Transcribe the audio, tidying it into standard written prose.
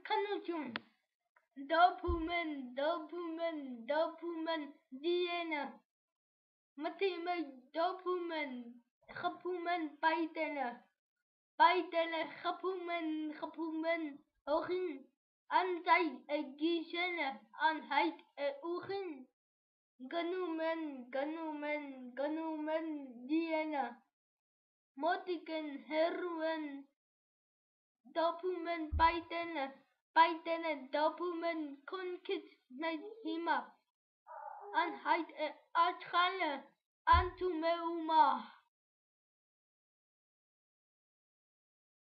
kanutjum. Dopumen, diena. Matime dopumen, gapumen, baitene, gapumen, ogin. Anzai gisene, anheit ugin. Ganumen, diena. Motiken, herwen, dopumen, baitene, dopumen, konkit, met hima. Anheit atchale, antumeuma.